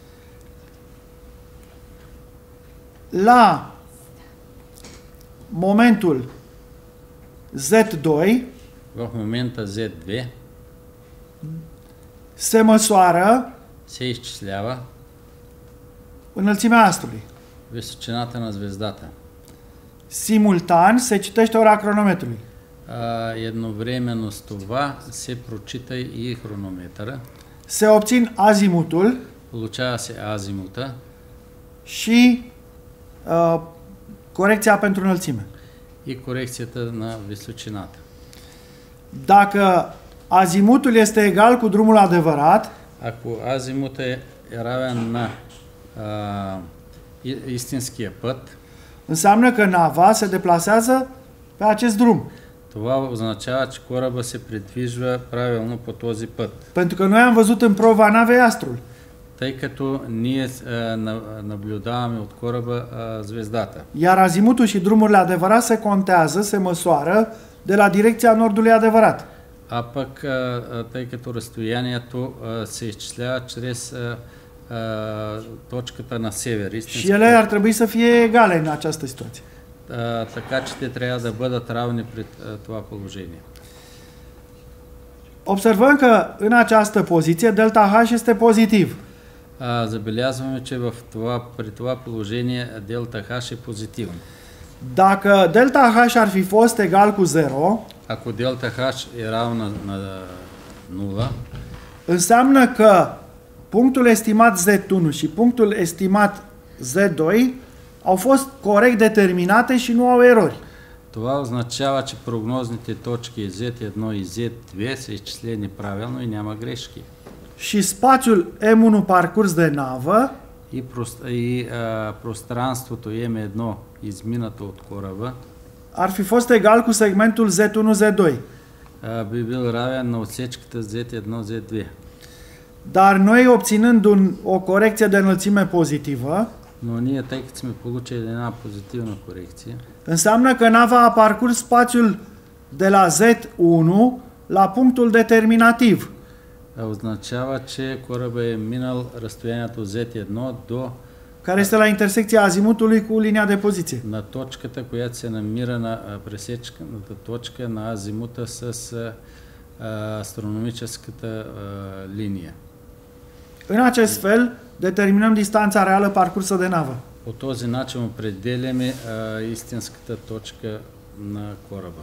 la momentul Z doi В момента зет две se măsoară се изчислява înălțimea astrului. височината на звездата. Simultan se citește ora cronometrului. А, едновременно с това се прочита и хронометъра, Se obțin azimutul получава се азимута și uh, corecția pentru înălțime. и корекцията на височината. Dacă azimutul este egal cu drumul adevărat, Ако азимута е равен на а, и- истинския път, înseamnă că nava se deplasează pe acest drum. това означава, че кораба се придвижва правилно по този път. Pentru că noi am văzut în prova navei astrul. Тъй като ние а, на- наблюдаваме от кораба а, звездата. Iar azimutul și drumurile adevărat se contează, se măsoară de la direcția nordului adevărat. А пък, а, а, тъй като разстоянието а, се изчислява чрез а, а, точката на север, Și истински ele ar път. trebui să fie egale în această situație. А, така че те трябва да бъдат равни пред а, това положение. Observăm că în această poziție delta H este pozitiv. А, забелязваме, че в това, при това положение делта H е позитивно. Dacă delta H ar fi fost egal cu zero, Ако делта H е равна на нула, înseamnă că punctul estimat Z unu și punctul estimat Z doi au fost corect determinate și nu au erori. това означава, че прогнозните точки зет едно и зет две са изчислени правилно и няма грешки. Și spațiul M unu parcurs de navă и, прост, и а, пространството ем едно изминато от кораба ar fi fost egal cu segmentul Z unu Z doi. а, би бил равен на отсечката зет едно зет две. Dar noi, obținând un, o corecție de înălțime pozitivă, Но ние, тъй като сме получили една позитивна корекция, înseamnă că nava a parcurs spațiul de la Z unu la punctul determinativ. означава, че кораба е минал разстоянието зет едно до Care este la intersecția azimutului cu linia de poziție. на точката, която се намира на а, пресечната точка на азимута с а, астрономическата а, линия. În acest fel, determinăm distanța reală parcursă de navă. По този начин определяме а, истинската точка на кораба.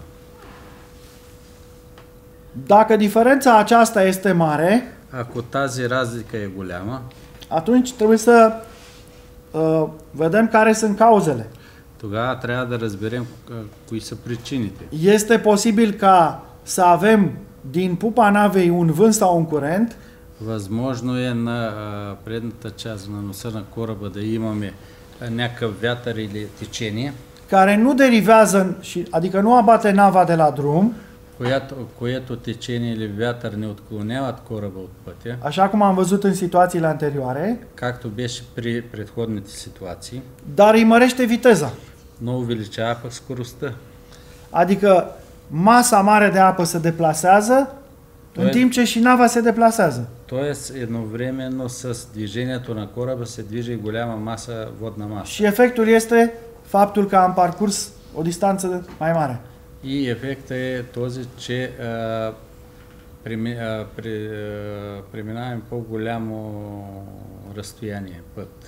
Dacă diferența aceasta este mare, Ако тази разлика е голяма, atunci trebuie să uh, vedem care sunt cauzele. тогава трябва да разберем а, кои са причините. Este posibil ca să avem din pupa navei un vânt sau un curent, Възможно е на а, предната част на носа на кораба да имаме а, някакъв вятър или течение, care nu derivează, și- adică nu abate nava de la drum, което, което течение или вятър не отклоняват кораба от пътя, așa cum am văzut în situațiile anterioare, както беше при предходните ситуации, dar îi mărește viteza. но увеличава пък скоростта. Adică masa mare de apă se deplasează, în Toest- timp ce și nava se deplasează. Тоест едновременно с движението на кораба се движи и голяма маса, водна маса. Și efectul este faptul că am parcurs o distanță mai mare. И ефектът е този, че а, преми, а, при, а, преминаваме по-голямо разстояние, път.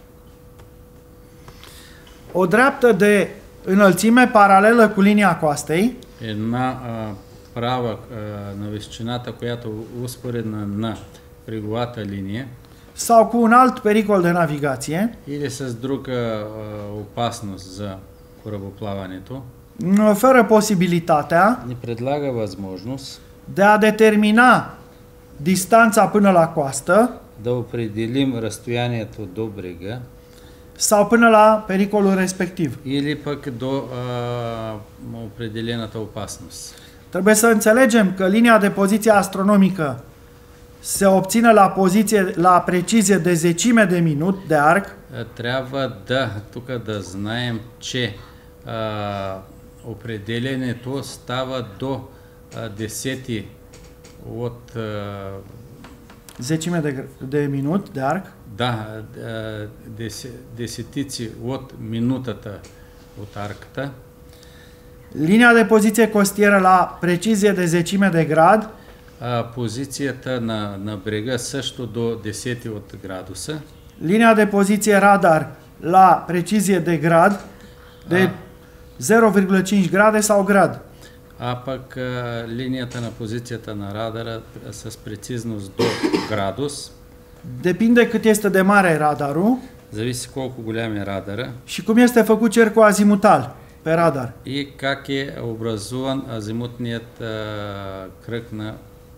O dreaptă de înălțime paralelă cu linia coastei Една а, права а, на височината, която е успоредна на бреговата линия sau cu un alt pericol de navigație или с друга а, опасност за корабоплаването, ne oferă posibilitatea ни предлага възможност de a determina distanța până la coastă да определим разстоянието до брега sau până la pericolul respectiv. или пък до а, определената опасност. Trebuie să înțelegem că linia de poziție astronomică se obține la poziție la precizie de zecime de minut de arc, А, Трябва да, тук да знаем, че а, определенето става до а, десети от а, zecime de, de minut de arc, да, а, десе, десетици от минутата от арката. linia de poziție costieră la precizie de zecime de grad А, позицията на, на брега също до десети от градуса. linia de poziție radar la precizie de grad, de Ah. zero virgulă cinci grade sau grad. А пък а, линията на позицията на радара а, с прецизност до градус, Depinde cât este de mare radarul зависи колко голям е радара și cum este făcut cercul azimutal pe radar. и как е образуван азимутният а, кръг на,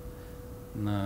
на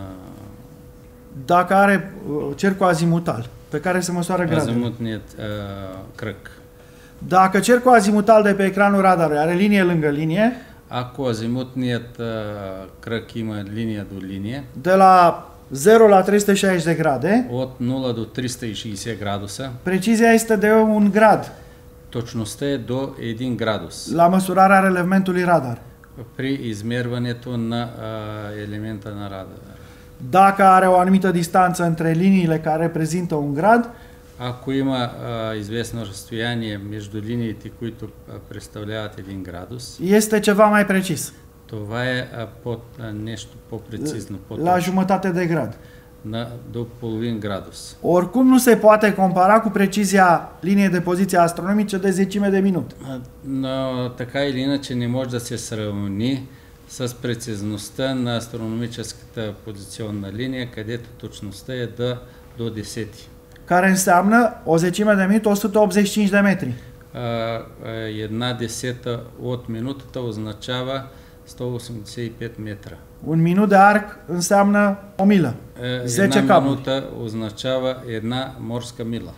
Dacă are uh, cercul azimutal pe care se măsoară gradul. азимутният а, кръг. Dacă cercul azimutal de pe ecranul radarului are linie lângă linie, Ако азимутният а, кръг има линия до линия, de la zero la trei sute șaizeci de grade, от нула до триста и шейсет градуса, precizia este de un grad точността е до един градус la măsurarea relevamentului radar. при измерването на а, елемента на радара. Dacă are o anumită distanță între liniile care reprezintă un grad, Ако има а, известно разстояние между линиите, които а, представляват един градус, este ceva mai precis, това е а, под, а, нещо по-прецизно, la по-точно, jumătate de grad. на, до половин градус. Oricum nu se poate compara cu precizia liniei de poziție astronomice de zecime de minut. А, Но така или иначе не може да се сравни с прецизността на астрономическата позиционна линия, където точността е до, до десети. Care înseamnă o zecime de minut o sută optzeci și cinci de metri. А, а, Една десета от минутата означава сто осемдесет и пет метра. Un minut de arc înseamnă o milă. Е, zece Една cabluri. минута означава една морска мила.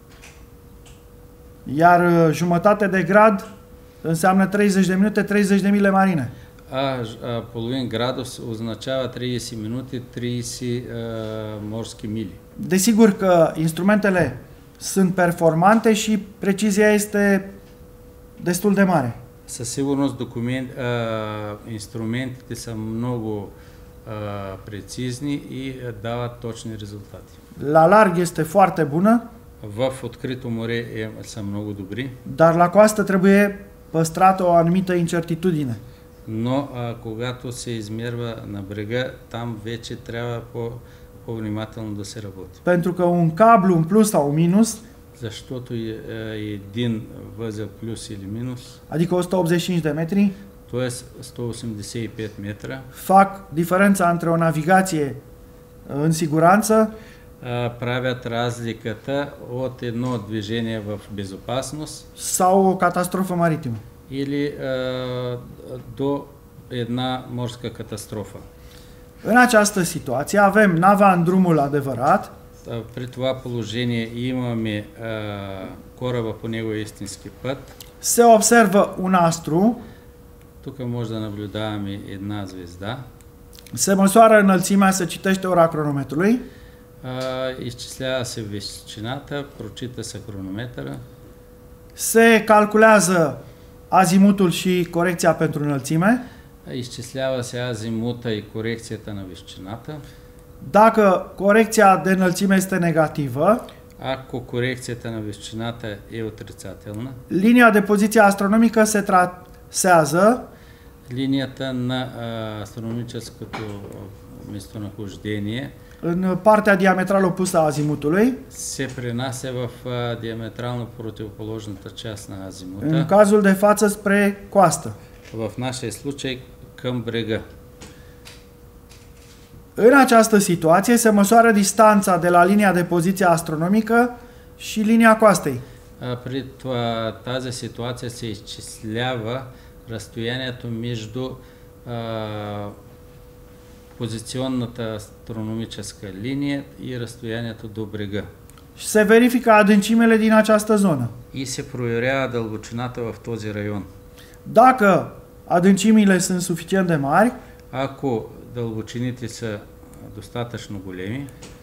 Iar uh, jumătate de grad înseamnă treizeci de minute, treizeci de mile marine. А, ж- а половин градус означава тридесет минути, тридесет а, морски мили. Desigur că instrumentele sunt performante și precizia este destul de mare. Със сигурност документ, а, инструментите са много а, прецизни и а, дават точни резултати. La larg este foarte bună, В открито море е, са много добри, dar la coastă trebuie păstrată o anumită incertitudine. но а, когато се измерва на брега, там вече трябва по, по-внимателно да се работи. Pentru că un cablu, un plus sau un minus, Защото е, е един възел плюс или минус, adică o sută optzeci și cinci de metri, т.е. сто осемдесет и пет метра, fac diferența între o navigație în siguranță а, правят разликата от едно движение в безопасност sau o catastrofă maritimă. или а, до една морска катастрофа. În această situație avem nava în drumul adevărat, А, При това положение имаме а, кораба по него истински път. se observă un astru, Тук може да наблюдаваме една звезда. se măsoară înălțimea, se citește ora cronometrului, А, изчислява се височината, прочита се хронометъра, se calculează azimutul și corecția pentru înălțime. изчислява се азимута и корекцията на височината. Dacă corecția de înălțime este negativă, Ако корекцията на височината е отрицателна, linia de poziție astronomică se trasează линията на а, астрономическото а, местонахождение în partea diametral opusă a azimutului, се пренася в а, диаметрално противоположната част на în азимута, cazul de față spre coastă. в нашия случай към брега. În această situație se măsoară distanța de la linia de poziție astronomică și linia coastei. А, При това, тази ситуация се изчислява разстоянието между а, позиционната астрономическа линия и разстоянието до брега. Și se verifică adâncimele din această zonă. И се проверява дълбочината в този район. Dacă adâncimile sunt suficient de mari, Ако дълбочините са достатъчно големи,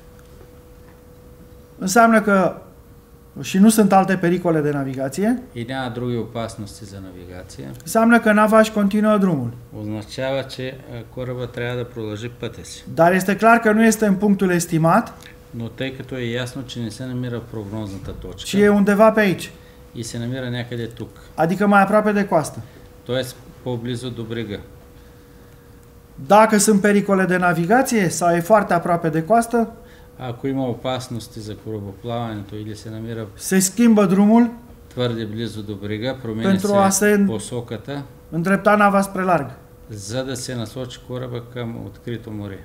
înseamnă că și nu sunt alte pericole de navigație, и няма други опасности за навигация, înseamnă că nava își continuă drumul. означава, че а, кораба трябва да продължи пътя си. Dar este clar că nu este în punctul estimat, Но тъй като е ясно, че не се намира в прогнозната ci точка e undeva pe aici, и се намира някъде тук, adică mai aproape de coastă. т.е. по-близо до брега. Dacă sunt pericole de navigație sau e foarte aproape de coastă, Ако има опасности за корабоплаването или се намира se schimbă drumul, твърде близо до брега, променя Pentru a се se- посоката, îndrepta nava spre larg. за да се насочи кораба към открито море.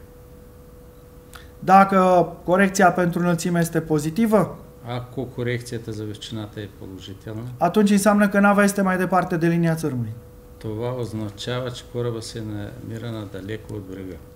Dacă corecția pentru înălțime este pozitivă, Ако корекцията за височината е положителна, atunci înseamnă că nava este mai departe de linia țărmului. това означава, че кораба се намира надалеко от брега.